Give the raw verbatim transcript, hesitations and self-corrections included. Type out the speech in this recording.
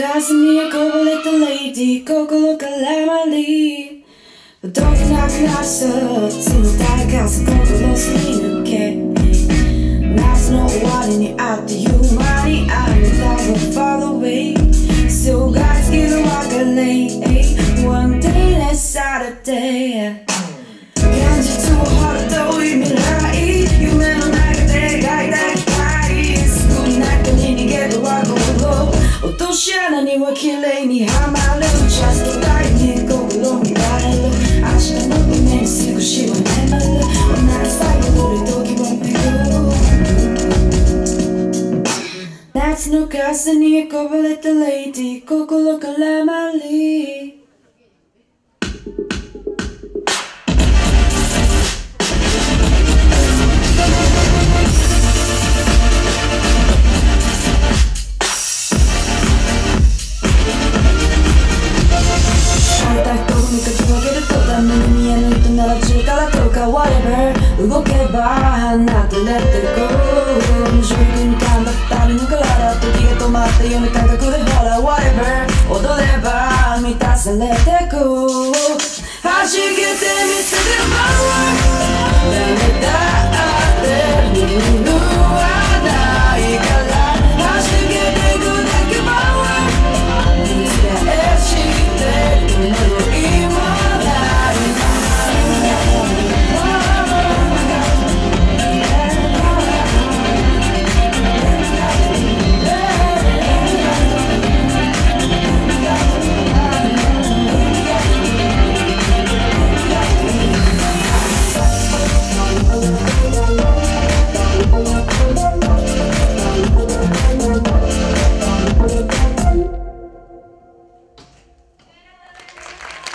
数に憧れたレイディー心からまりどけなくなるさ冷たい風心すり抜け夏の終わりにあっという間に雨だが Fall away 数がつきの別れ One day let's Saturday 現実を張る遠い未来夢の中で描いた光すぐに中に逃げるは心落とし穴には綺麗にはまる Just like me 心になれる明日の夢に少しは眠る同じサイクルで時は巡る夏の風に憧れたレイディー心からまり動けば離れてく無重力に噛んだ二人の体時が止まった夢感覚でほら Whatever 踊れば満たされてく弾けてみせる